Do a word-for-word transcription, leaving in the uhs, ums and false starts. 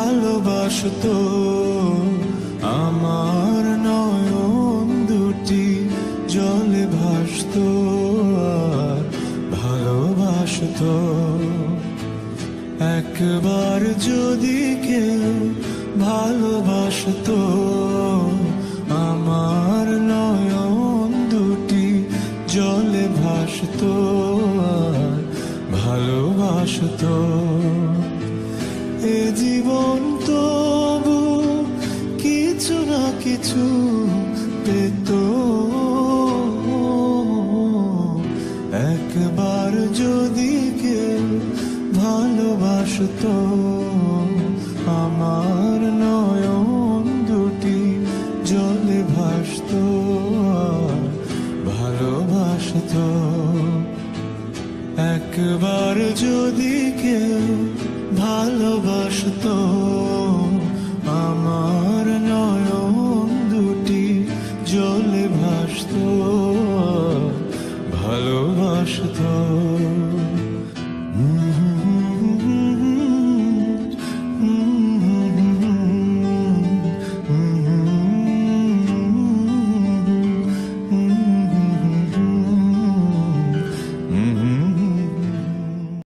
ভালোবাসতো, আমার নয়ন দুটি জলে ভাসতো আর ভালোবাসতো। একবার যদি কেউ ভালোবাসতো, আমার নয়ন দুটি জলে ভাসতো আর ভালোবাসতো। এ জীবন তবু কিছু না কিছু পেত, একবার যদি কেউ ভালোবাসতো, আমার নয়ন দুটি জলে ভাসতো আর ভালোবাসতো। একবার যদি কেউ ভালোবাসতো, আমার নয়ন দুটি জলে ভাসতো, ভালোবাসতো।